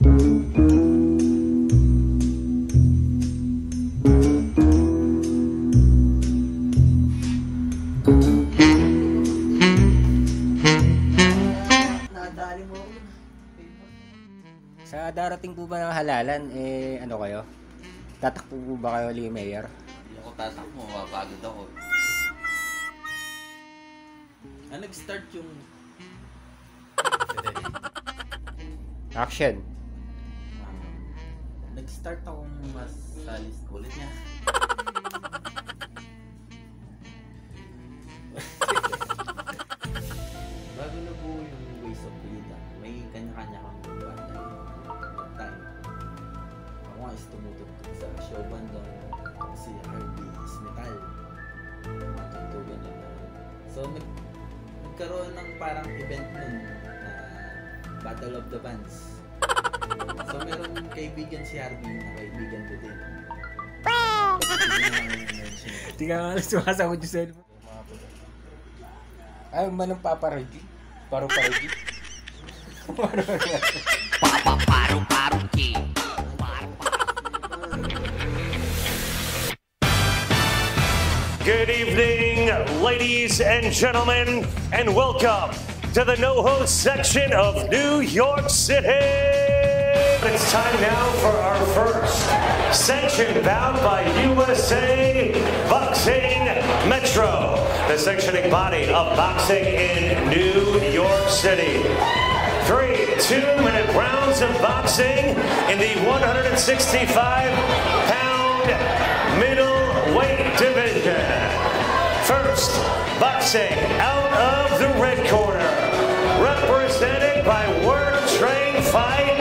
Sa darating po ba ng halalan, ano kayo? Tatakbo po ba kayo, Lee Mayor? Hindi ako tatakbo, mapapagod ako. Nag-start yung... Action! Nag-start akong masalis ulit niya. Bago na po yung ways of Lida, may kanya-kanya kang time. Ako nga is tumutugtog sa show band doon. Si Harvey is metal. Matugtugan na. So nagkaroon ng parang event nun na Battle of the Bands. So merong kaibigan si Harvey na kaibigan ko din. Hindi ka nga sumasagot yung cellphone. Ay, manang paparody? Paru-parody? Paru-parody. Good evening, ladies and gentlemen, and welcome to the NoHo section of New York City. It's time now for our first sanctioned bout by USA Boxing Metro, the sanctioning body of boxing in New York City. 3 2-minute rounds of boxing in the 165-pound middleweight division. First, boxing out of the red corner, represented by Word Train Fight